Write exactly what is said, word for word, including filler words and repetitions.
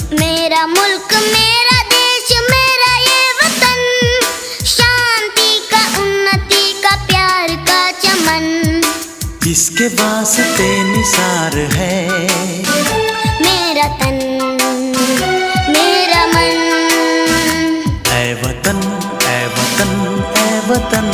मेरा मुल्क मेरा देश मेरा ये वतन, शांति का उन्नति का प्यार का चमन, इसके वास्ते निसार है